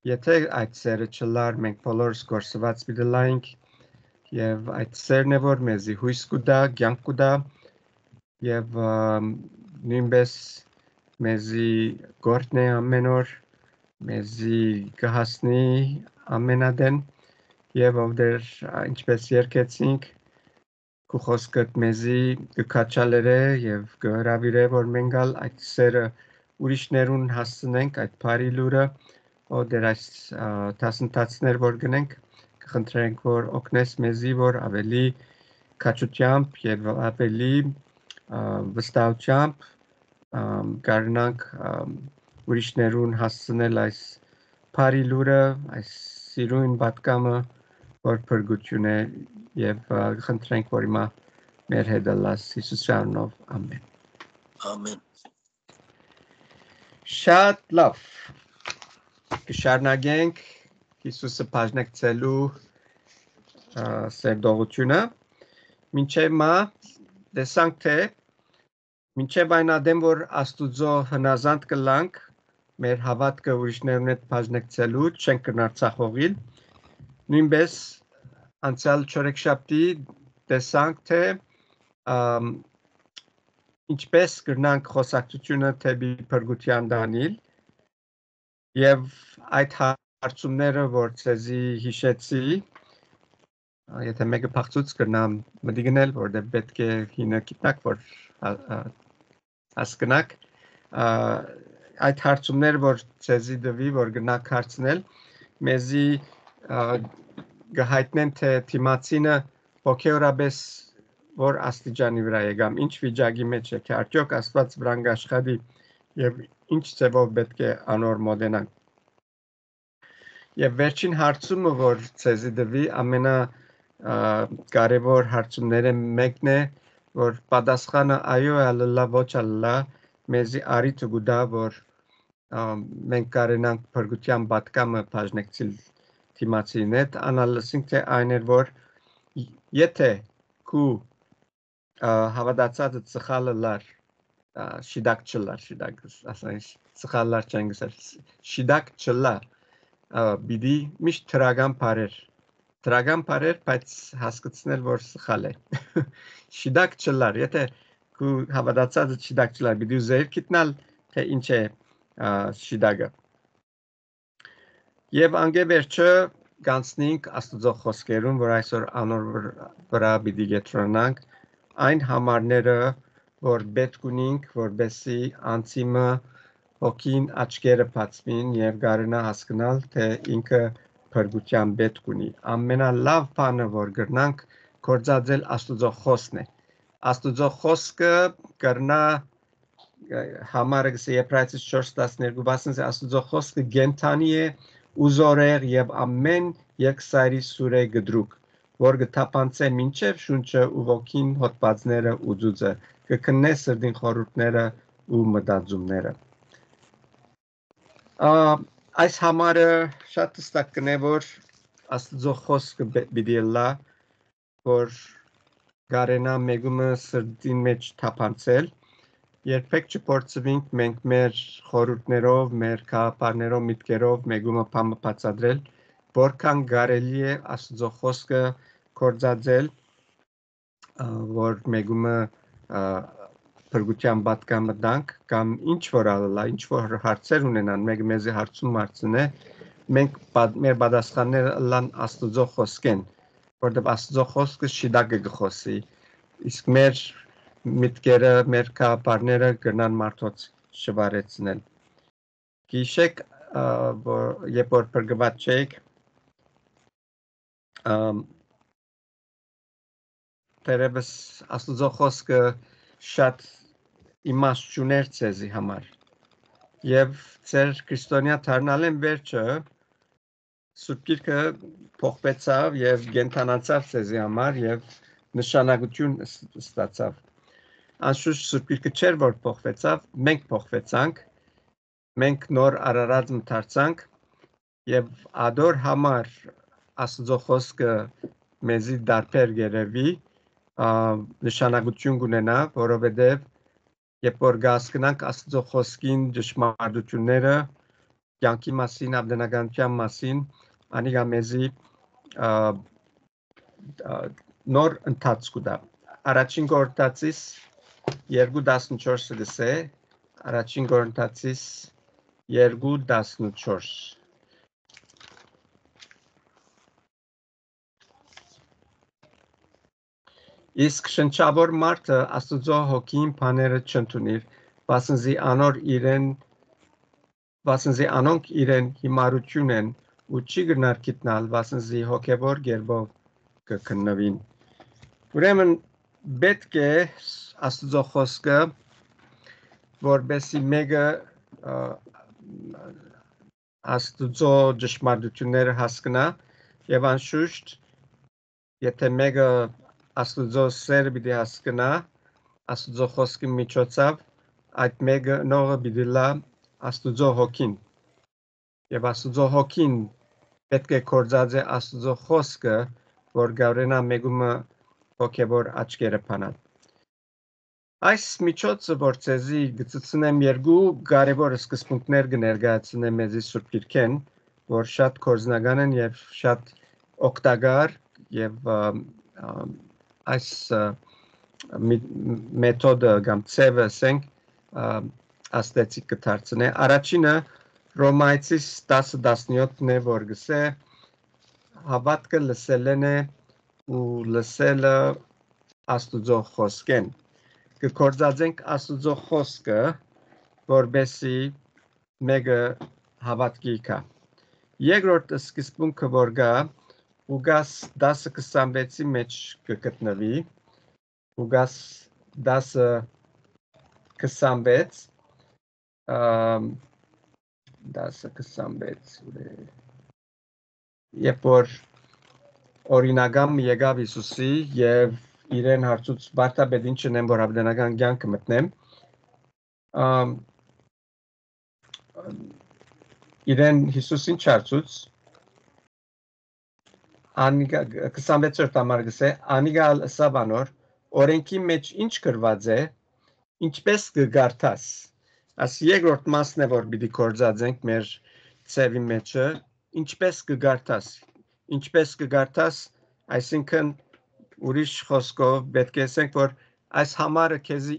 Եթե այդ սերը չլար, մենք բոլորս գործված պիտի լայինք, եւ այդ սերն է, որ մեզի հույս կուտա, կյանք կուտա, եւ նույնպես մեզի գործն է ամեն օր, մեզի կհասնի ամենադեն, եւ ովդեր ինչպես երկեցինք, քու խոսքդ մեզի կքաչալերը եւ կհրավիրե, որ մենք այդ սերը ուրիշներուն հասցնենք, այդ բարի լուրը, ովդեր այս դասընթացներ որ գնենք, կխնդրենք, որ օգնես մեզի, որ ավելի քաջությամբ եւ ավելի վստահությամբ կարողանանք ուրիշներուն հասցնել այս բարի լուրը, այս սիրուն պատկամը, որ փրկություն է եւ խնդրենք, որ հիմա մեր հետ լաս Հիսուսի անունով ամեն։ Ամեն։ Շատ լավ։ Կշարունակենք Հիսուսը բաժնեկցելու սերտողությունը, մինչև մա տեսանք թե մինչև այն ադեմ, որ Աստուծո հնազանդ կլանք, մեր հավատքը ուրիշներուն հետ բաժնեկցելու չենք կնարցախողիլ, նույնպես անցյալ չորեքշաբթի տեսանք թե ինչպես կրնանք խոսակցությունը թեպի փրկության դանել եւ այդ հարցումները, որ ցեզի հիշեցի, եթե մեկը փախծուց կրնամ մտիգնել, որտեղ պետք է հինը գիտնակ, որ հասկնակ, այդ հարցումները, որ ցեզի դվի, որ գնաք հարցնել, մեզի գահիտնեն թե թիմացինը հոգեորապես որ աստիճանի վրա է կամ ինչ վիճակի մեջ է, թե արդյոք Աստված վրան աշխատի եւ ինչ ձևով պետք է անոր մոդենանք։ Եվ վերջին հարցումը, որ ցեզի դվի, ամենա կարևոր հարցումները մեկն է, որ պատասխանը այո է լլա, ոչ լլա, մեզի արիթը գուտա, որ մենք կարենանք փրկության պատկամը բաժնեկցիլ թիմացին հետ, անալսինք թե այն էր, որ եթե քու հավատացածը ծխալը լար, շիդակ չլար, շիդակ, ասանք, ծխալար չեն գսել, շիդակ չլա, բիդի միշտ թրագան բարեր, բայց հասկացնել, որ սխալ է, շիդակ չլար, եթե քու հավատացածը շիդակ չլար, բիդի ուզեիր գիտնալ, թե ինչ է շիդակը։ Եվ անգե վերջը գանցնենք Աստուծո խոսքերուն, որ այսօր անոր վրա պիտի գետրոնանք, այն համարները, որ պետք ունենք, որբեսի անցիմը հոգին աչքերը բացվին եւ կարողանա հասկանալ, թե ինքը փրկության պետք ունի։ Ամենալավ բանը, որ կրնանք գործածել Աստուծո խոսքն է։ Աստուծո խոսքը կրնա համարը Եբրայեցիս 4:12 բասնց Աստուծո խոսքը գենթանի է, ուզորեղ եւ ամեն երկսայրի սուրե գդրուկ, որ գտապանցե մինչև շունչը ու ոգին հոտվածները ու ձուծը, կքննե սրդին խորհուրդները ու մտածումները։ Այս համարը շատ հստակ կնե, որ Աստուծո խոսքը պիտի լա, որ գարենա մեգումը սրդին մեջ թափանցել, երբեք չփորձվենք մենք մեր խորհուրդներով, մեր քահապարներով, միտքերով մեգումը փամը բացադրել, որքան կարելի է Աստուծո խոսքը կործածել, որ մեգումը փրկության պատկամը տանք, կամ ինչ որ ալլա, ինչ որ հարցեր ունենան, մեկը մեզի հարցում հարցնե, մենք մեր պատասխանները լան Աստուծո խոսքեն, որտեղ Աստուծո խոսքը շիդակը գխոսի, իսկ մեր միտքերը, մեր քահապարները կրնան մարդոց շվարեցնել։ Գիշեք, երբ որ փրկված չեք, Տերևս Աստուծո խոսքը շատ իմաստ չուներ ցեզի համար։ Եվ ձեր քրիստոնյա դառնալեն վերջը Սուրբ Գիրքը փոխվեցավ եւ գենթանացավ ցեզի համար եւ նշանակություն ստացավ։ Անշուշտ Սուրբ Գիրքը չէր որ փոխվեցավ, մենք փոխվեցանք, մենք նոր արարած դարձանք եւ ադոր համար Աստուծո խոսքը մեզի դարբեր գերեվի նշանակություն կունենա, որովհետև երբ որ հասկանանք Աստծո խոսքին ճշմարտությունները, կյանքի մասին, ապրենականության մասին, անիգա մեզի նոր ընթացք կտա։ Առաջին Կորինթացիս 2:14-ը գսե, առաջին Կորինթացիս 2:14 Իսկ շնչավոր մարդը Աստծո հոգին բաները չընդունիր, վասնզի անոնք իրեն հիմարություն են ու չի գնար գիտնալ, վասնզի հոգևոր գերբով կքննվին։ Ուրեմն պետք է Աստծո խոսքը, որբեսի մեկը Աստծո ճշմարտությունները հասկանա եւ անշուշտ եթե մեկը Աստծո սերը պիտի հասկանա Աստծո խոսքի միջոցով այդ մեկը նորը պիտի լա Աստծո հոգին եւ Աստծո հոգին պետք է կործած է Աստծո խոսքը որ գավրենա մեկումը հոգևոր աչքերը փանալ Այս միջոցը որ ցեզի գծցնեմ երկու կարևոր սկզբունքներ կներկայացնեմ մեզի Սուրբ Գիրքեն որ շատ կորզնական են եւ շատ օգտակար եւ այս մեթոդը կամ ծևը ասենք աստեցիկ կդարձնե առաջինը Ռոմայցիս 10:17-ն է որ գսե հավատքը լսելն է ու լսելը Աստծո խոսքեն կկործածենք Աստծո խոսքը որբեսի մեկը հավատքի կա երկրորդ սկզբունքը որ գա Ուգաս 10:26-ի մեջ կգտնվի Ուգաս 10:26 Երբ որ օրինական եկավ Հիսուսի եւ իրեն հարցուց վարդապետ ինչ ունեմ որ հավիտենական կյանքը մտնեմ իրեն Հիսուսին հարցուց Անիգա 26-րդ համար գսե անիգալ սավանոր օրենքի մեջ ինչ գրված է ինչպես կգարտաս աս երկրորդ մասն է որ պիտի կործածենք մեր ծևի մեջը ինչպես կգարտաս այսինքն ուրիշ խոսքով պետք է ասենք որ այս համարը քեզի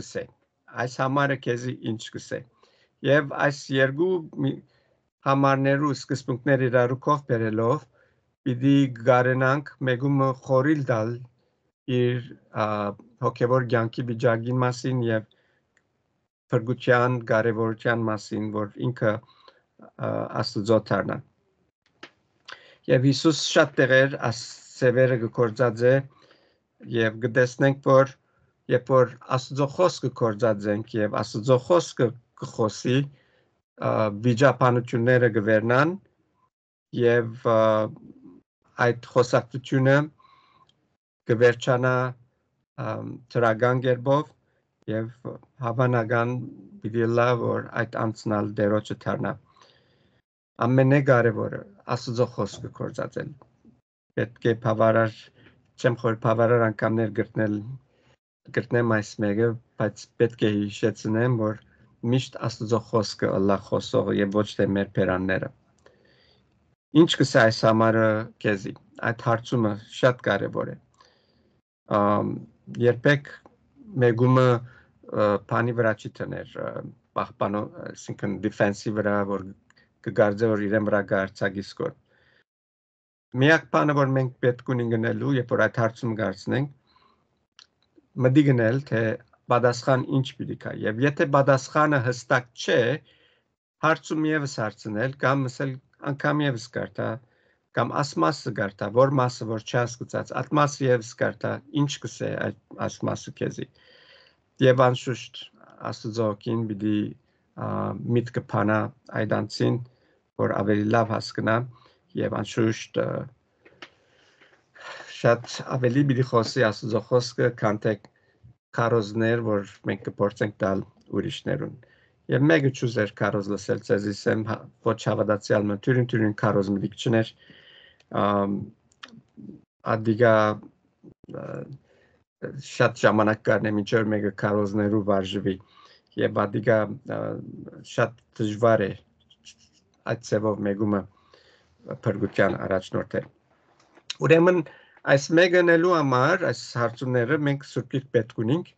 ինչ կսե եւ այս երկու համարներու սկզբունքները իրարու բերելով պիտի գարենանք մեկումը խորիլ դալ իր հոգևոր կյանքի վիճակի մասին եւ փրկության կարեւորության մասին որ ինքը Աստծո դառնա եւ Հիսուս շատ տեղեր ասևերը կորցած է եւ կտեսնենք որ երբ որ Աստծո խոսքը կորցածենք եւ Աստծո խոսքը կխոսի վիճապանությունները կվերնան եւ այդ խոսակցությունը կվերջանա ծրական կերպով եւ հավանական պիտի լա որ այդ անցնալ դերոջը դառնա ամենակարևորը Աստծո խոսքը կործածել պետք է բավարար չեմ խոր բավարար անգամներ գտնեմ այս մեկը բայց պետք է հիշեցնեմ որ միշտ Աստծո խոսքը ըլլա խոսողը եւ ոչ թե մեր բերանները Ինչ կսա այս համարը քեզի այդ հարցումը շատ կարևոր է երբեք մեգումը բանի վրա չի տներ պահպանո այսինքն դիֆենսի վրա որ կգարձե որ իրեն վրա գարցագիսկոր միակ բանը որ մենք պետք ունենք գնելու երբ որ այդ հարցումը գարցնենք մտի գնել թե պատասխան ինչ պիտի կա եւ եթե պատասխանը հստակ չէ հարցում եւս հարցնել կամ ասել անգամ եւս կարտա կամ ասմասը կարտա որ մասը որ չհասկացած այդ մասը եւս կարտա ինչ կսե այդ ասմասը քեզի եւ անշուշտ Աստծոքին պիտի միտքը փանա այդ անցին որ ավելի լավ հասկանա եւ անշուշտ շատ ավելի պիտի խոսի Աստծո խոսքը քան թե քարոզներ որ մենք կփորձենք տալ ուրիշներուն Եվ մեկը չուզեր քարոզ լսել ցեզիս եմ ոչ հավատացյալ մտուրին քարոզ մտիկ չներ ադիգա շատ ժամանակ կառնե միջեր մեկը քարոզներու վարժվի եւ ադիգա շատ դժվար է այդ ծևով մեգումը փրկության առաջնորդ է։ Ուրեմն այս մեգանելու համար այս հարցումները մենք Սուրբ Գիրք պետք ունենք,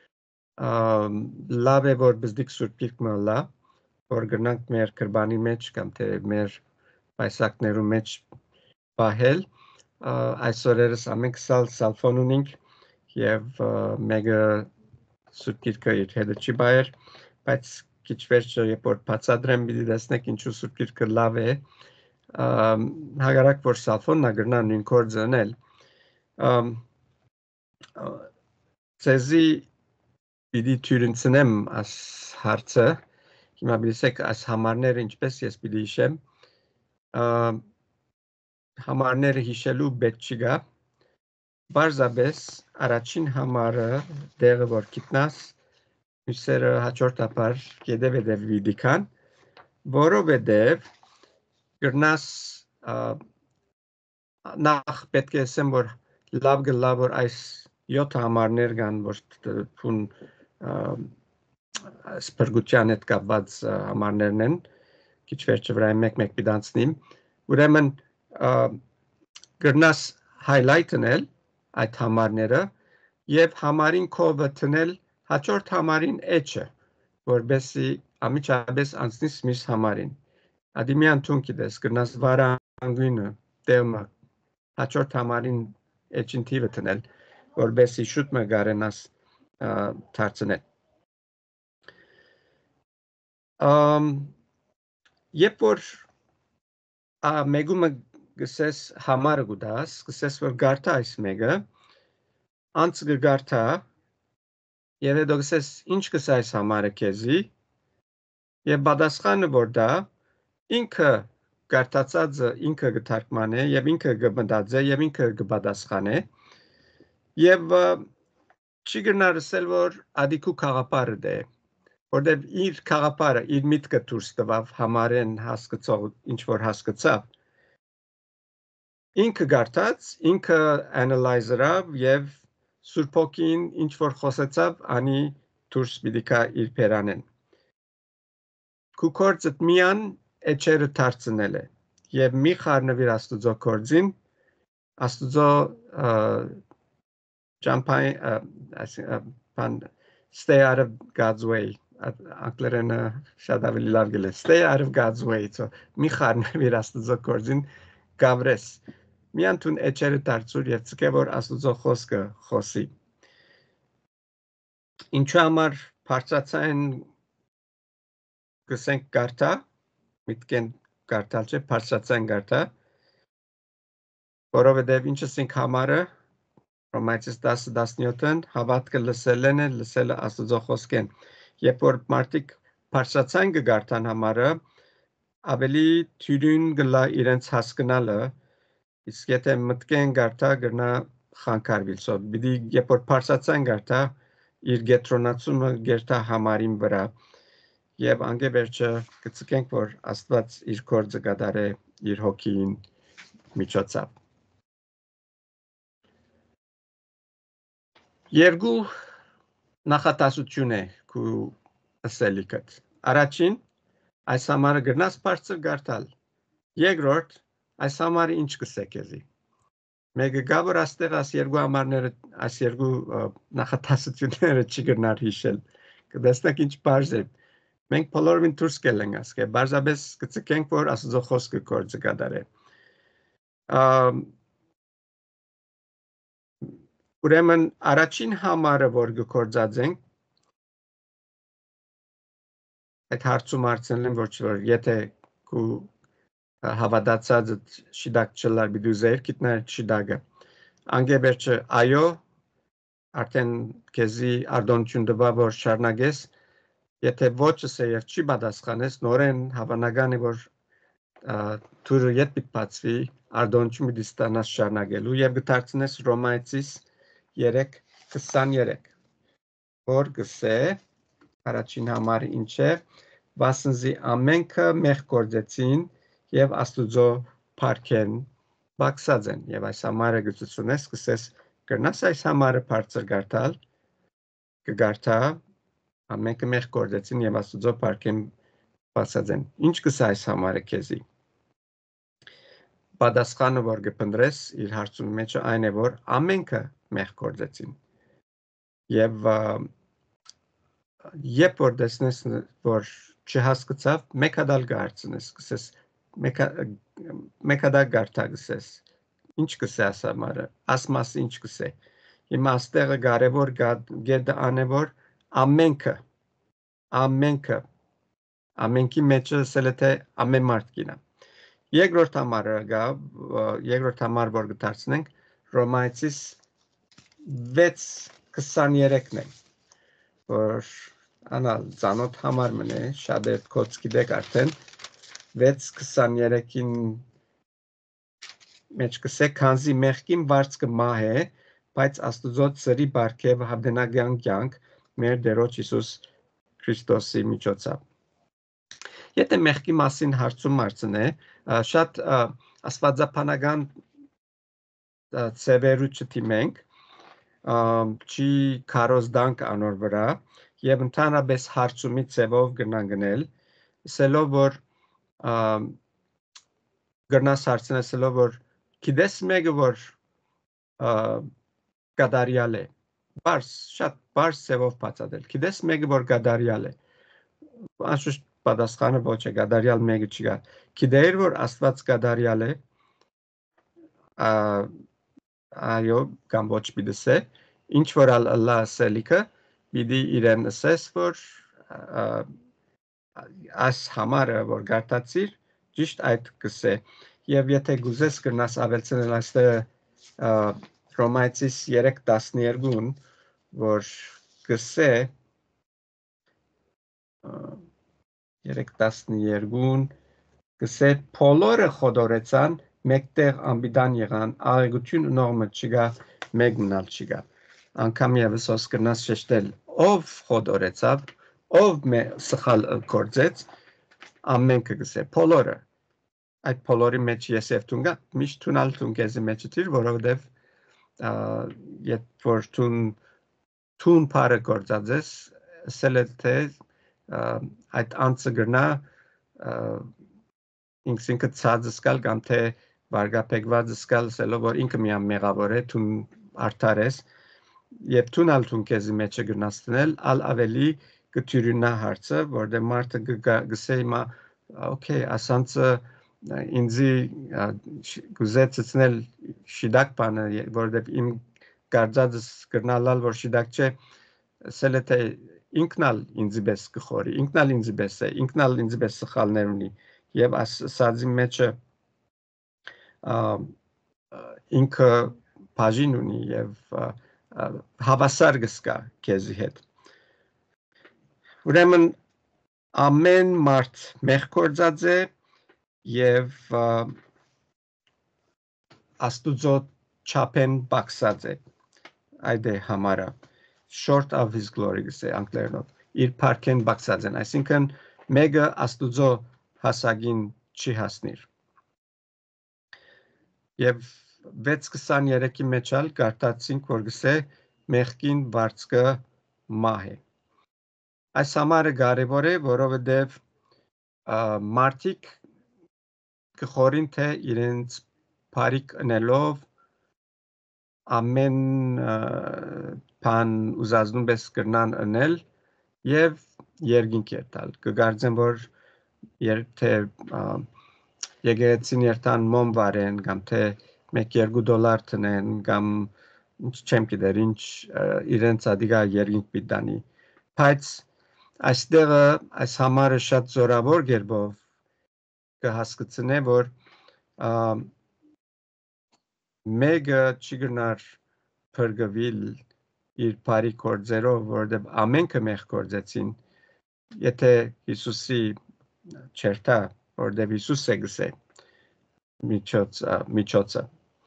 լավ է որ բզդիկ Սուրբ Գիրքը լա, որ գնանք մեր կրբանի մեջ կամ թե մեր պայսակներու մեջ պահել, այսօրերս ամենք սալֆոն ունենք եւ մեկը Սուրբ Գիրքը իր հետը չի բայեր, բայց քիչ վերջը երբ որ բացադրեմ պիտի տեսնեք ինչու Սուրբ Գիրքը լավ է, հակառակ որ սալֆոնն ագրնա նույն գործը անել, ցեզի պիտի թյուրինցնեմ այս հարցը, հիմա բիսեք այս համարները ինչպես ես պիտի հիշեմ, համարները հիշելու պետք չկա, բարձաբես առաջին համարը դեղը որ գիտնաս, մյուսերը հաջորդաբար գետև վիդիկան, որովհետև գրնաս նախ պետք է ասեմ, որ լավ գլա, որ այս 7 համարներ կան, որ փուն սպրգության հետ կապված համարներն են, քիչ վերջը վրա մեկ պիտանցնիմ, ուրեմն գրնաս highlight անել այդ համարները եւ համարին կովը տնել հաջորդ համարին էջը, որբեսի ամիջապես անցնիս մյուս համարին։ Ադիմյան թունքի դες գրնաս վարանգույնը դեմը հաջորդ համարին էջին թիվը տնել, որբեսի շուտ մը գարենաս դարձնել։ Երբ որ մեգումը գսես համարը գուդաս, գսես որ գարտա այս մեգը, անց գարտա, եւ հետո գսես ինչ գսա այս համարը քեզի, եւ պատասխանը որ դա ինքը գարտացածը ինքը գթարգմանե եւ ինքը գմտածե եւ ինքը գպատասխանե եւ չի գնար ասել որ ադիկու խաղապարը դե որտեւ իր խաղապարը իր միտքը դուրս տվավ համարեն հասկացող ինչ որ հասկացավ ինքը գարտած ինքը analyzer-ավ եւ Սուրբոքին ինչ որ խոսեցավ անի դուրս պիտի իր փերանեն քու կորցդ միան էջերը դարձնել է եւ մի խառնվիր Աստուծո կորձին Աստուծո stay out of God's way անգլերենը շատ ավելի լավ գլե stay out of God's way so մի խառնվիր Աստուծո կորձին գավրես միան տուն էջերը դարձուր եւ ցկե որ Աստուծո խոսքը խոսի ինչու համար բարձրացան գսենք գարտա միտքեն գարտալ չէ բարձրացան գարտա որովհետեւ ինչ ասենք համարը Ռոմայացիս 10:17-ն հավատքը լսելն է լսելը Աստուծո խոսքեն երբ որ մարդիկ բարձրացան գարտան համարը ավելի թյուրին գլա իրենց հասկանալը իսկ եթե մտքեն գարտա գրնա խանգարվել so պիտի երբ որ բարձրացան գարտա իր գետրոնացումը գերտա համարին վրա եւ անգեվերջը գցկենք որ Աստված իր կորձը կատարե իր հոգին միջոցով երկու նախատասություն է քու ասելիքդ առաջին այս համարը գրնաս բարձր գարտալ երկրորդ այս համարը ինչ կսե քեզի մեկը գաբր աստեղ այս երկու համարները այս երկու նախատասությունները չի գնար հիշել կտեսնեք ինչ բարձ է մենք բոլորին դուրս կելենք ասկե բարձաբես կցկենք որ Աստծո խոսքը կործը կատարե ուրեմն առաջին համարը որ գործածենք այդ հարցում արցնելն որ եթե քու հավատացած շիդակ չլար բիդուզեր կիտներ շիդագը անգեբերչը այո արդեն քեզի արդոնություն տվա որ շարնագես եթե ոչս է եւ չի պատասխանես նորեն հավանական է որ թուրը ետ պիտի բացվի արդոնություն պիտի ստանաս շարնագելու եւ գտարցնես Ռոմայացիս 3:23 որ գսե առաջին համարը ինչ է վասնզի ամենքը մեղ գործեցին եւ Աստուծո փառքեն բացած են եւ այս համարը գծությունես սկսես կրնաս այս համարը բարձր գարտալ կգարտա ամենքը մեղ գործեցին եւ Աստուծո փառքեն բացածեն։ Ինչ կսա այս համարը քեզի։ Պատասխանը, որ կփնտրես իր հարցում մեջը այն է, որ ամենքը մեղ գործեցին։ Եվ երբ որ տեսնես, որ չհասկացավ, մեկ հատ հարցնես, կսես, մեկ հատ գարտագսես, ինչ կսե աս համարը, ասմաս ինչ կսե։ Հիմա աստեղը կարևոր գետը անը, որ ամենքի մեջը ասել է թե ամեն մարդ կինա։ Երկրորդ համարը գա, երկրորդ համար, որ կդարձնենք, Ռոմայացիս 6:23-ն է, որ անալ ծանոթ համար մնե, շատ է կոց գիտեք արդեն, 6:23-ին մեջ կսե, քանզի մեղքին վարձքը մահ է, բայց Աստուծոց սրի բարգև հավդենական կյանք մեր Տերոջ Հիսուս Քրիստոսի միջոցով։ Եթե մեղքի մասին հարցում մարցնե, շատ աստվածաբանական ծևերու չթիմենք, չի քարոզդանք անոր վրա, եւ ընդհանրապես հարցումի ծևով գնալ, ասելով, որ գրնաս հարցնեսելով, որ գիտես մեկը, որ գադարյալ է, շատ բարս ծևով բացատրել, գիտես մեկը, որ գադարյալ է, անշուշտ պատասխանը ոչ է, գադարյալ մեկը չկա, գիտեր, որ Աստված գադարյալ է, այո, կամ ոչ պիտես է, ինչ որ Ալլահ ասելիքը, պիտի իրեն ասես, որ այս համարը, որ գարտացիր, ճիշտ այդ կսե, և եթե գուզես կրնաս ավելցնել այստեղ Ռոմայացիս 3:12-ն, որ կսե 3:12-ն կսե բոլորը խոդորեցան, մեկտեղ անբիդան եղան, աղեղություն ունողը չկա, մեկ մնալ չկա։ Անգամ եւս ոս կրնաս շեշտել, ով խոդորեցավ, ով սխալ գործեց, ամենքը կսե, բոլորը։ Այդ բոլորի մեջ ես եւ դու գա, միշտ թունալ դու քեզ մեջ դիր, որովհետեւ երբ որ թուն բարը գործածես, ասել է թե այդ անձը գրնա ինքը ցածր սկալ կամ թե վարգապեկված սկալ, ասելով որ ինքը միան մեղավոր է, թուն արդար ես, եւ թունալ թուն քեզ մեջը գրնաս տնել, ալ ավելի կթյուրինա հարցը, որտեղ մարդը գսե հիմա օքեյ, ասանցը ինձի գուզեցնել շիդակ բանը, որովհետև իմ գարձածս կրնալալ, որ շիդակ չէ, ասել է թե ինքնալ ինձի պես կխորի, ինքնալ ինձի պես է, ինքնալ ինձի պես սխալներ ունի, և ասածի մեջը ինքը բաժին ունի և հավասար գսկա քեզի հետ։ Ուրեմն ամեն մարդ մեղ գործած է և Աստուծո չափեն բացած է, այդ է համարը, short of his glory գսե անգլերենով, իր փառքեն բացած են, այսինքն մեկը Աստուծո հասակին չի հասնիր։ Եվ 6:23-ի մեջ ալ կարդացինք, որ գսե մեղքին վարձքը մահ է։ Այս համարը կարևոր է, որովհետև մարդիկ կխորին թե իրենց բարիք ընելով ամեն բան ուզածնուն պես կրնան ընել և երկինք երթալ։ Կգարձեն, որ թե եկեղեցին երթան մոմ վարեն, կամ թե $1-2 տնեն, կամ չեմ գիտեր, ինչ իրենց ադիգա երկինք պիտանի։ Բայց այստեղը այս համարը շատ զորավոր գերբով կհասկացնե, որ մեկը չի գնար փրկվել իր բարի գործերով, որովհետև ամենքը մեղ գործեցին, եթե Հիսուսի չերթա, որովհետև Հիսուս է գսե միջոցը։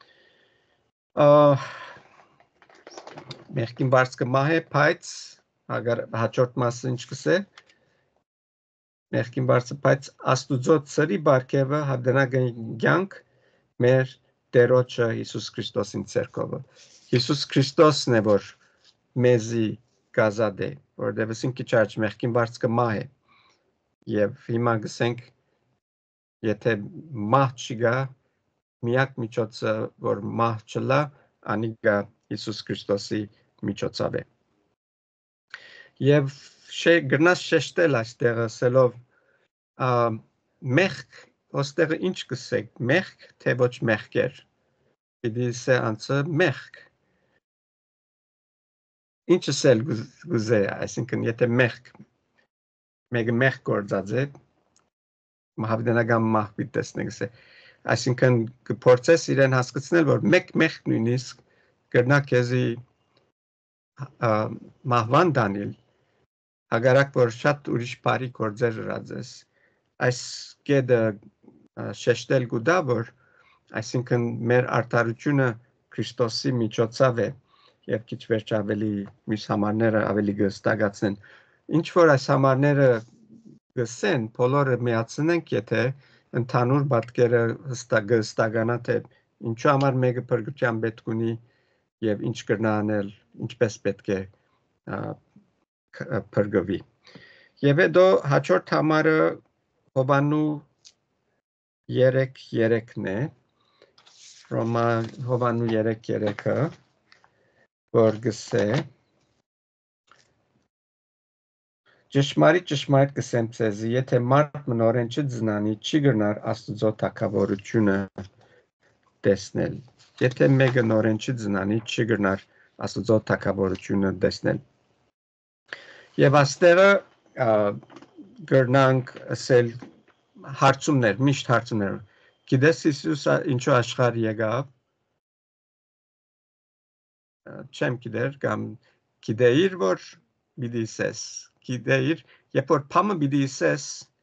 Մեղքին վարձքը մահ է, բայց հաջորդ մասը ինչ կսե, մեղքին վարձը, բայց Աստուծո ծրի բարգևը հավդենական կյանք մեր Տերոջը Հիսուս Քրիստոսին ցերկովը։ Հիսուս Քրիստոսն է, որ մեզի գազադ է, որովհետև ինքը ճարջ մեղքին վարձքը մահ է։ Եվ հիմա գսենք, եթե մահ չգա, միակ միջոցը, որ մահ չլա, անիկա Հիսուս Քրիստոսի միջոցով է։ Եվ գրնաս շեշտել այստեղ ասելով, մեղք, ոստեղը ինչ կսեք, մեղք, թե ոչ մեղքեր, պիտի սե անցը մեղք։ Ինչս էլ գուզե, այսինքն եթե մեկը մեղք գործած է, մահավդենական մահ պիտի տեսնենք սե, այսինքն կփորձես իրեն հասկացնել, որ մեկ մեղք նույնիսկ կրնա քեզի մահվան դանել, հագարակ որ շատ ուրիշ բարի գործեր ռածես, այս կեդը շեշտել գուդա, որ այսինքն մեր արդարությունը Քրիստոսի միջոցով է, եւ քիչ վերջ ավելի մյուս համարները ավելի գստագացնեն։ Ինչ որ այս համարները գսեն, բոլորը միացնենք, եթե ընդհանուր պատկերը հստականա, թե ինչու համար մեկը փրկության պետք ունի եւ ինչ կրնա անել, ինչպես պետք է փրկվի։ Եվ հետո հաջորդ համարը Հովանու 3:3-ն է, Հովանու 3:3-ը, որ գսե, ճշմարիտ կսեմ ձեզի, եթե մարդ մնորեն չձնանի, չի գնար Աստծո թագավորությունը տեսնել։ Եթե մեկը նորեն չձնանի, չի գնար Աստծո թագավորությունը տեսնել։ Եվ աստեղը գրնանք ասել հարցումներ, միշտ հարցումներ։ Գիտես Հիսուս ինչու աշխարհ եկավ։ Չեմ գիտեր, կամ գիտեիր, որ պիտի ասես, գիտեիր, երբ որ փամը պիտի ասես,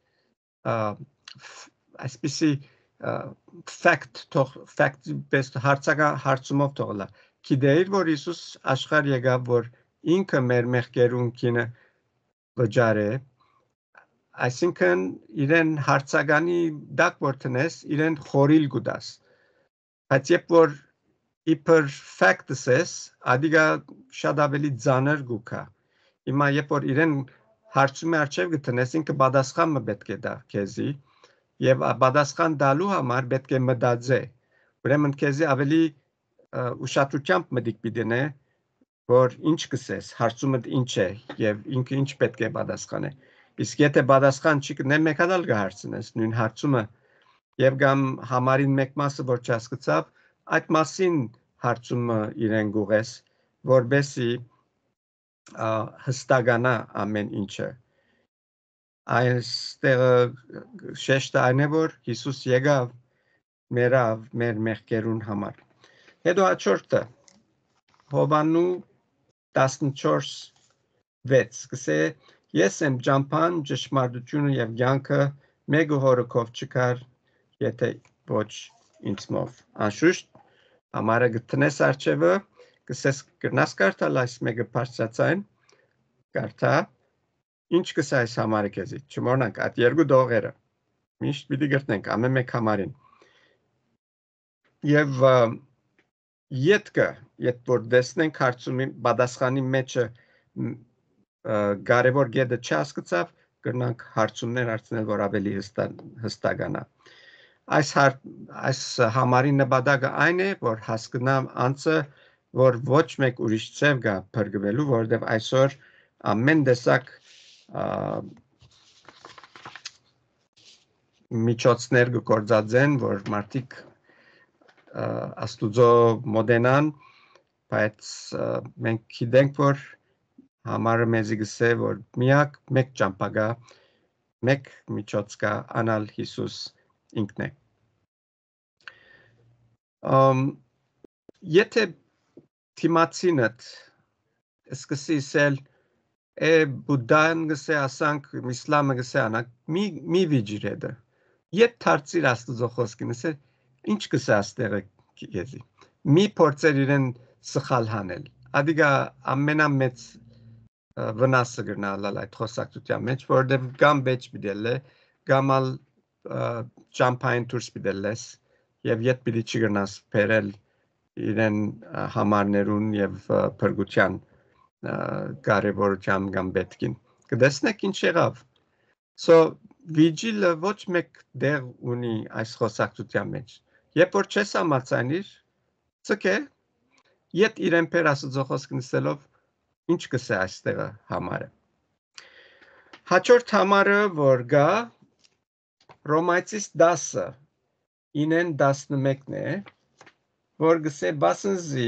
այսպիսի fact based հարցումով թողլա, գիտեիր, որ Հիսուս աշխարհ եկավ, որ ինքը մեր մեղքերուն քինը վճարե, այսինքն իրեն հարցականի դակ որ տնես, իրեն խորիլ գուդաս, բայց երբ որ իբր fact-ս ես, ադիգա շատ ավելի ծանր գուքա։ Հիմա երբ որ իրեն հարցումի արչև գտնես, ինքը պատասխանը պետք է դա քեզի, եւ պատասխան տալու համար պետք է մտածե։ Ուրեմն քեզի ավելի ուշադրությամբ մտիկ պիտի, որ ինչ կսես, հարցումդ ինչ է եւ ինքը ինչ պետք է պատասխանե։ Իսկ եթե պատասխան չի կներ, մեկ հատ կհարցնես նույն հարցումը եւ կամ համարին մեկ մասը որ չհասկացավ, այդ մասին հարցումը իրեն գուղես, որբեսի հստականա ամեն ինչը։ Այստեղ շեշտը այն է, որ Հիսուս եկավ մեր մեղքերուն համար։ Հետո հաջորդը Հովանու 14:6 կսե ես եմ ճամփան, ճշմարտությունը եւ կյանքը, մեկը հորքով չկար, եթե ոչ ինձմով։ Անշուշտ համարը գտնես արջևը, կսես կրնաս կարդալ այս մեկը բարձրացայն, կարդա, ինչ կսա այս համարը քեզի, չմոռնանք այդ երկու դողերը, միշտ պիտի գտնենք ամեն մեկ համարին։ Եվ ետքը, երբ որ տեսնենք հարցումի պատասխանի մեջը կարևոր գեդը չհասկացավ, կրնանք հարցումներ հարցնել, որ ավելի հստականա։ Այս համարի նպատակը այն է, որ հասկանամ անձը, որ ոչ մեկ ուրիշ ձև կա փրկվելու, որովհետև այսօր ամեն տեսակ միջոցներ գործածեն, որ մարդիկ Աստուծո մոդենան, բայց մենք գիտենք, որ համարը մեզի գսե, որ միակ մեկ ճամփա կա, մեկ միջոց կա, անալ Հիսուս ինքն է։ Եթե թիմացինդ սկսի ասել, բուդդան գսե ասանք, իսլամը գսե անակ, մի վիճիր հետը, ետ թարցիր Աստուծո խոսքին, ասել, ինչ գսե աստեղը քեզի, մի փորձեր իրեն սխալ հանել, ադիգա ամենամեծ վնասը գրնալալ այդ խոսակցության մեջ, որովհետև կամ վեճ պիտել է, կամ ալ ճամփային դուրս պիտել ես, եւ ետ պիտի չգրնաս բերել իրեն համարներուն եւ փրկության կարևորությամբ կամ պետքին։ Կտեսնեք ինչ եղավ։ So վիճիլը ոչ մեկ դեղ ունի այս խոսակցության մեջ։ Երբ որ չես համաձայնիր, ցկե, իդ իրեն պեր Աստծո խոսքը նստելով ինչ կսե այստեղը համարը։ Հաջորդ համարը, որ գա, Ռոմայցիս 10-ը 9-11-ն է, որ գսե բասնզի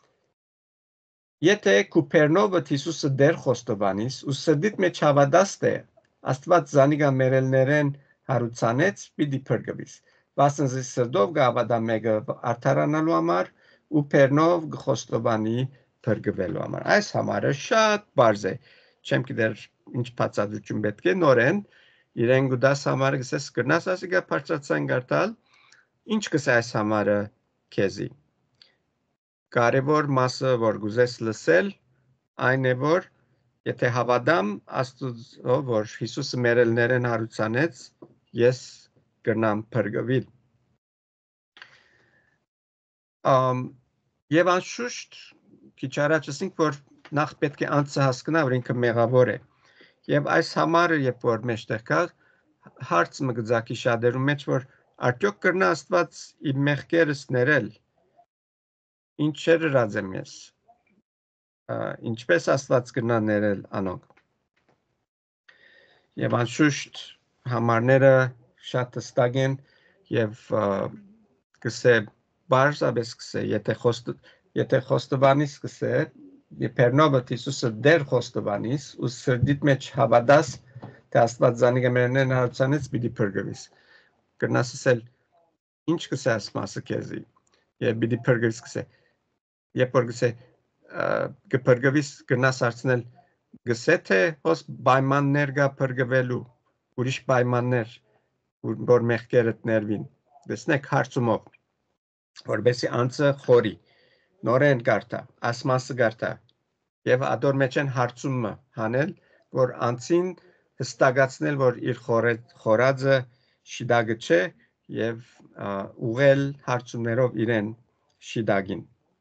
եթե Կուպերնովը Հիսուսը դեր խոստովանիս ու սրդիդ մեջ հավատաս է Աստված զանիգա մերելներեն հարուցանեց պիտի փրկվիս բասնզի սրդով գավադա մեկը արդարանալու համար ու Պերնով խոստովանի փրկվելու համար այս համարը շատ բարձ է չեմ գիտեր ինչ բացատրություն պետք է նորեն իրեն գուդաս համարը գսես կրնաս ասիգա բարձրացան գարտալ ինչ կսե այս համարը քեզի կարևոր մասը որ գուզես լսել այն է որ եթե հավատամ Աստծո որ Հիսուսը մերելներեն հարուցանեց ես կնամ փրկվել եւ անշուշտ քիչ առաջ ասենք որ նախ պետք է անձը հասկանա որ ինքը մեղավոր է եւ այս համարը երբ որ մեջտեղ կա հարց մը գծակի շատերու մեջ որ արդյոք կրնա Աստված իմ մեղքերս ներել ինչեր ռազեմ ես ինչպես Աստված կրնա ներել անոնք եւ անշուշտ համարները շատ հստակ են եւ կսե բարձաբես կսե եթե խոստովանիս կսե Պերնովը Հիսուսը դեր խոստովանիս ու սրդիդ մեջ հավատաս թե Աստված զանիգա մերելներեն հարուցանեց պիտի փրկվիս կրնաս ասել ինչ կսե այս մասը քեզի եւ պիտի փրկվիս կսե երբ որ կսե կփրկվիս կրնաս հարցնել գսե թե հոս պայմաններ գա փրկվելու ուրիշ պայմաններ որ մեղքերդ ներվին դեսնեք հարցումով որբեսի անձը խորի նորեն գարտա ասմասը գարտա եւ ադոր մեջ են հարցումը հանել որ անձին հստակացնել որ իր խորածը շիդագը չէ եւ ուղել հարցումներով իրեն շիդագին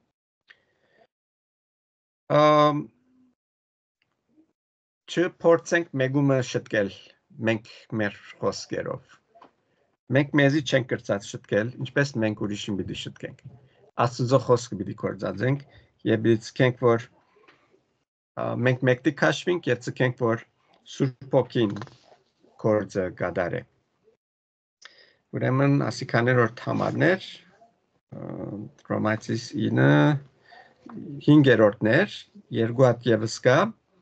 չփորձենք մեգումը շտկել մենք մեր խոսքերով մենք մեզի չենք կրծած շտկել ինչպես մենք ուրիշին պիտի շտկենք Աստծո խոսքը պիտի կործածենք եւ պիտի ցկենք որ մենք մեկտի քաշվենք եւ ցկենք որ Սուրբ Օքին կործը գադարե ուրեմն ասիքաներ որ համարներ Ռոմայցիս 9 5-րդներ երկու հատ եւս կա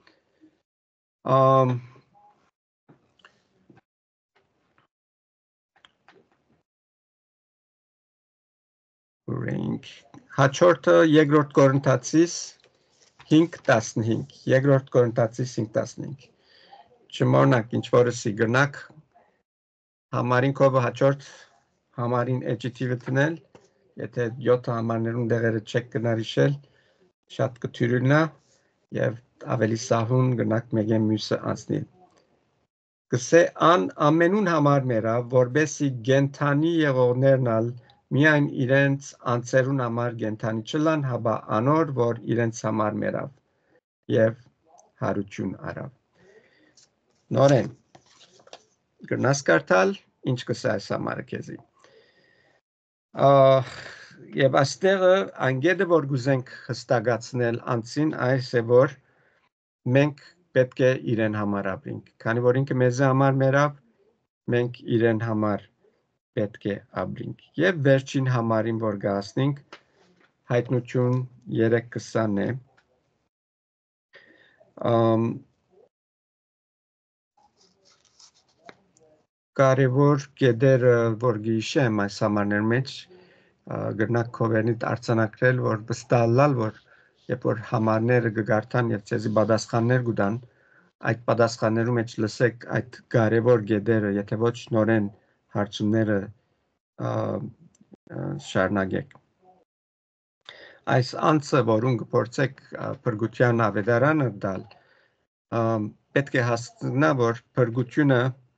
հաջորդը երկրորդ Կորինթացիս 5:15 երկրորդ Կորինթացիս 5:15 չմոռնաք ինչ որսի գնաք համարին կովը հաջորդ համարին էջիտիվը տնել եթե 7 համարներուն դեղերը չեք գնարիշել շատ կթյուրինա եւ ավելի սահուն գնաք մեգեն մյուսը անցնի կսե ամենուն համարները որբեսի գենթանի եղողներնալ միայն իրենց անձերուն համար գենթանի չլան հաբա անոր որ իրենց համար մերավ եւ հարություն արավ նորեն գնաս կարդալ ինչ կսե այս համարը քեզի եւ աստեղը անգեդը որ գուզենք հստակացնել անցին այս է որ մենք պետք է իրեն համար ապրենք քանի որ ինքը մեզ համար մերավ մենք իրեն համար պետք է ապրենք եւ վերջին համարին որ գասնենք հայտնություն 3:20 է կարևոր կետերը որ գիշեմ այս համարներ մեջ գրնակ կովերնիտ արձանագրել որ վստահալ որ երբ որ համարները գգարտան եւ ցեզի պատասխաններ գուտան այդ պատասխաններու մեջ լսեք այդ կարևոր կետերը եթե ոչ նորեն հարցումները շարունակեք այս անձը որուն կփորձեք փրկության ավետարանը դալ պետք է հասկանա որ փրկությունը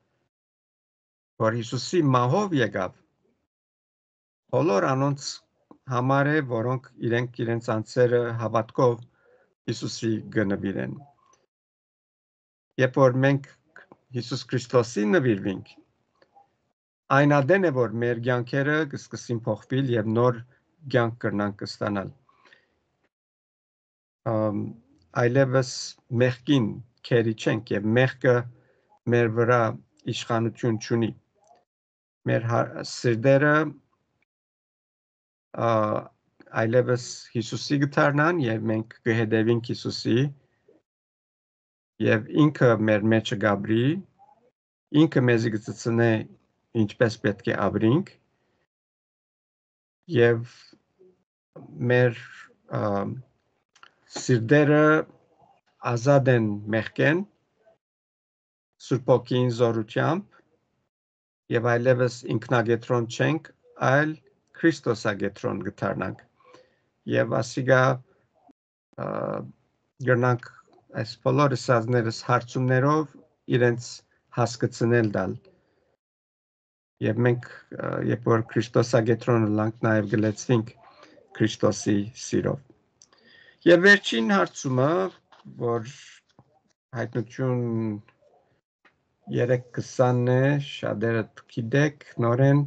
որ Հիսուսի մահով եկավ բոլոր անոնց համար է որոնք իրենց անձերը հավատքով Հիսուսի գնվիրեն երբ որ մենք Հիսուս Քրիստոսին նվիրվենք, այն ադեն է, որ մեր կյանքերը կսկսին փոխվել եւ նոր կյանք կրնանք ստանալ։ Այլևս մեղքին քերի չենք եւ մեղքը մեր վրա իշխանություն չունի։ Մեր սիրտերը այլևս Հիսուսի գտարնան եւ մենք կհետևենք Հիսուսի եւ ինքը մեր մեջը գաբրի, ինքը մեզի կծծնե ինչպես պետք է ապրենք եւ մեր սիրտերը ազատ են մեղքեն Սուրբ Հոգին զորությամբ եւ այլևս ինքնագետրոն չենք, այլ Քրիստոսագետրոն գտարնանք եւ ասիգա գնանք այս բոլոր սազներս հարցումներով իրենց հասկացնել դալ եւ մենք երբ որ Քրիստոսագետրոնը լանք նաեւ գլեցվենք Քրիստոսի սիրով եւ վերջին հարցումը որ հայտնություն 3:20-ն է շատերը գիտեք նորեն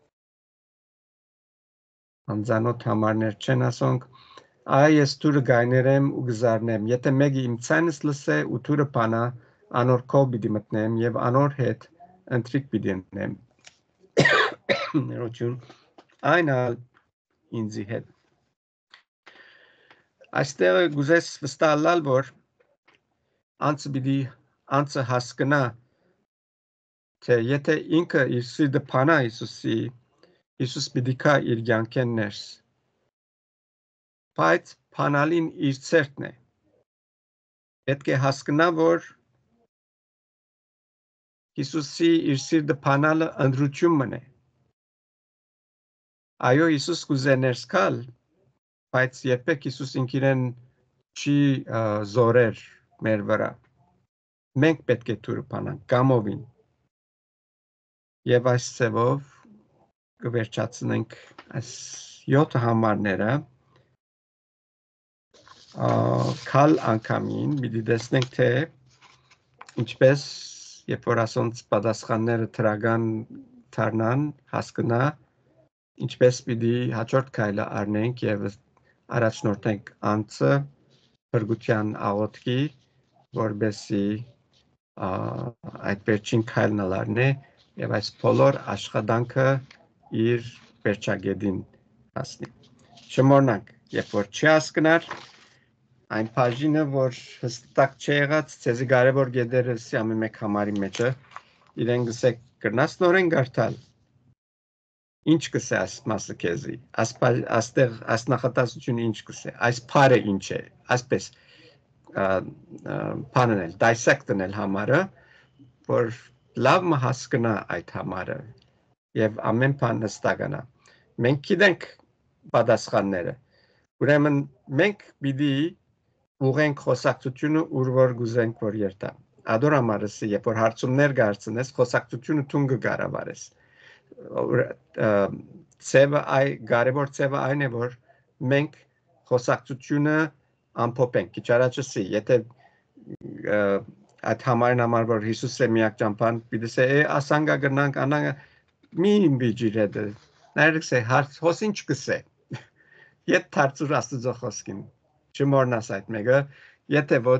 անձանոթ համարներ չեն ասոնք այ ես թուրը գայներեմ ու գզարնեմ եթե մեկը իմ ցանս լսե ու թուրը բանա անոր քով պիտի մտնեմ եւ անոր հետ ընտրիկ պիտի ընեմ ներողություն այն ինձի հետ այստեղ գուզես վստահալ որ անձը հասկնա թե եթե ինքը իր սիրտը փանա Հիսուսի Հիսուս պիտի կա իր կյանքեն ներս բայց փանալին իր ցերտն է պետք է հասկնա որ Հիսուսի իր սիրտը փանալը ընդրություն մնե այո Հիսուս կուզե ներս գալ բայց երբեք Հիսուս ինքիրեն չի զորեր մեր վրա մենք պետք է թուրը փանանք կամովին եւ այս ծևով կվերջացնենք այս 7 համարները քալ անգամին պիտի տեսնենք թե ինչպես երբ որ ասոնց պատասխանները թրական դառնան հասկնա ինչպես պիտի հաջորդ քայլը առնենք եւ առաջնորդենք անձը բրգության աղոթքի որբեսի այդ վերջին քայլն լարնե եւ այս բոլոր աշխատանքը իր վերջագետին հասնի շմորնանք երբ որ չի հասկնար այն բաժինը որ հստակ չի եղած ցեզի կարևոր գեդերը սյամի մեկ համարի մեջը իրեն գսեք կրնաս նորեն գարտալ ինչ կսե այս մասը քեզի աստեղ աս նախատասությունը ինչ կսե այս փարը ինչ է այսպես բանանել dissect-նել համարը որ լավ մը հասկնա այդ համարը եւ ամեն բան հստականա մենք գիտենք պատասխանները ուրեմն մենք պիտի ուղենք խոսակցությունը ուր որ գուզենք որ երթա ադորամարսի երբ որ հարցումներ գարցնես խոսակցությունը թունգը գարավարես ծևը կարևոր ծևը այն է որ մենք խոսակցությունը ամփոփենք իչարաչսի եթե այդ համարն համար որ Հիսուսը միակ ճամփան պիտի սե ասանգա գնանք անանգ մի բիջիրեդը ներքսե հարց հոսին չկսե Ետ թարցուր աստծո խոսքին չմոռնաս այդ մեկը եթե ոչ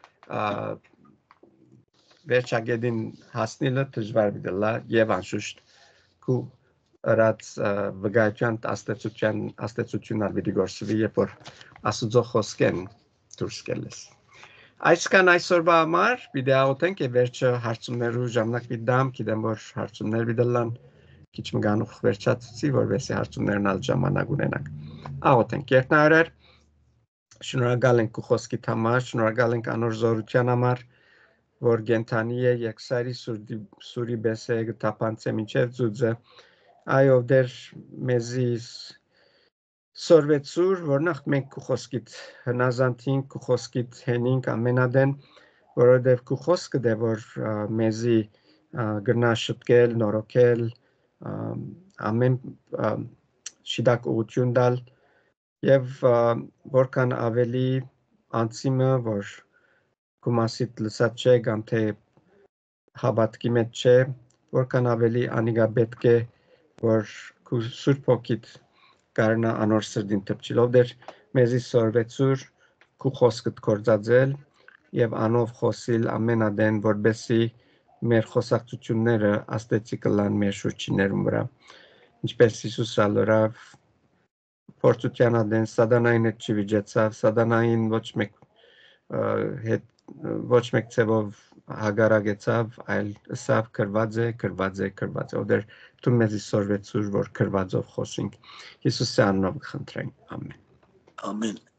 վերջագետին հասնելը դժվար դիլա եւ անշուշտ քու ռած վգայության աստեցությունն պիտի գործվի երբ որ աստծո խոսքեն դուրս գելես այսքան այսօրվա համար պիտի աղոթենք եւ վերջը հարցումներու ժամանակ պիտի դամ գիտեմ որ հարցումներ պիտի լան քիչ մգանուխ վերջացուցի որովհետեւ հարցումներն ալ ժամանակ ունենանք աղոթենք երկնարար շնորհակալ ենք քու խոսքիդ համար շնորհակալ ենք անոր զորության համար որ գենթանի է եկսարի սուրի բեսե գտապանցե մինչև ծուծը այո դեր մեզի սորվեցուր որնախ մենք քու խոսքիդ հնազանդին քու խոսքիդ հենինք ամենադեն որովհետև քու խոսքը դե որ մեզի գրնա շտկել նորոգել ամեն շիդակ ուղություն դալ եւ որքան ավելի անցիմը որ քու մասիդ լսած չէ կամ թե հավատքի մեջ չէ, որքան ավելի անիգա պետք է որ քու Սուրբ Հոգիդ կարնա անոր սրդին թփչիլով դեր մեզի սորվեցուր քու խոսքդ կործածել եւ անով խոսիլ ամենադեն որբեսի մեր խոսակցությունները աստեցի կլան մեր շուրջիներում վրա ինչպես Հիսուս ալորավ փորձության ադեն սատանային հետ չվիճեցավ սատանային հետ ոչ մեկ ցեվով հագարագեցավ այլ ըսավ քրված է օդեր դու մեզի սորվեցուր որ քրվածով խոսենք Հիսուսի անունով խնդրենք ամեն Amen.